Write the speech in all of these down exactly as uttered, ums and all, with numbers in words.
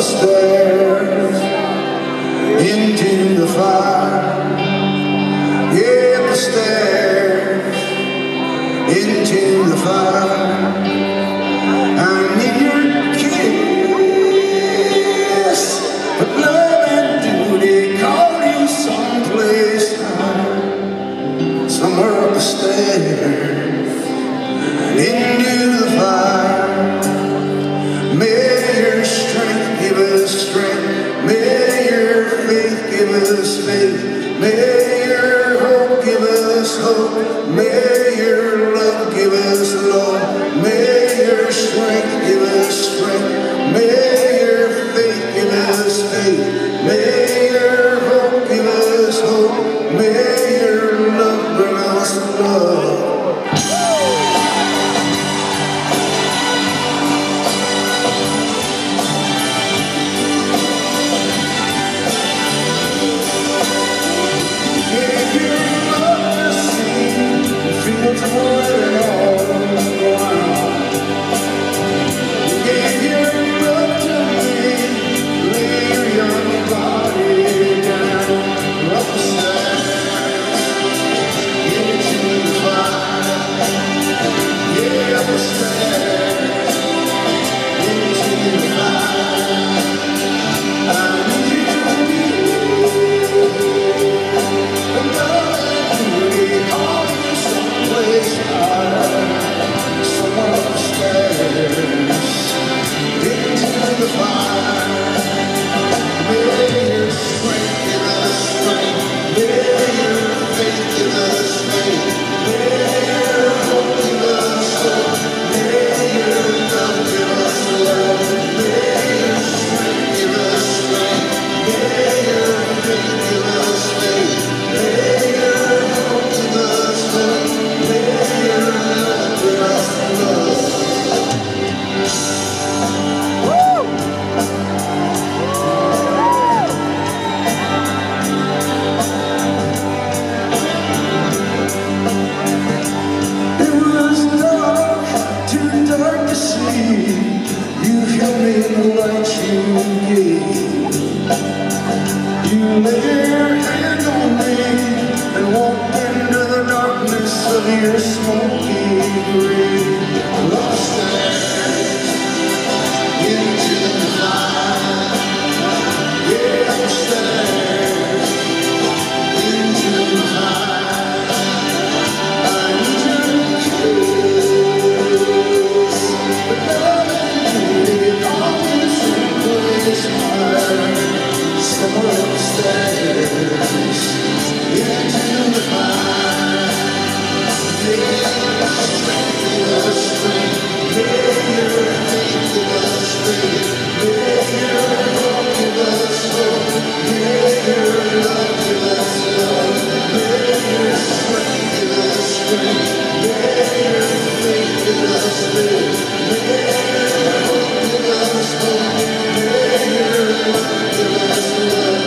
stairs into the fire. Yeah, up the stairs into the fire. I need your kiss, but love and duty call you someplace higher, somewhere up the stairs into the fire. May your strength give us strength, may your faith give us faith, may your hope give us hope, may your love give us love, may your strength give us strength, may your faith give us faith, may your hope give us hope, may your love bring us love. You laid your hand on me and walked into the darkness of your smoky grave. Upstairs into the fire. Yeah, upstairs into the fire. I need your kiss, but love and beauty all in the same place. Somewhere upstairs into the fire. May your strength give us strength, may your faith give us faith, may your hope give us hope, may your love give us love, may your strength give us strength, may your faith give us faith, may your hope give us hope, may your love give us love.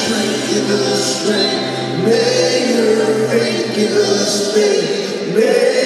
May your faith give us faith. May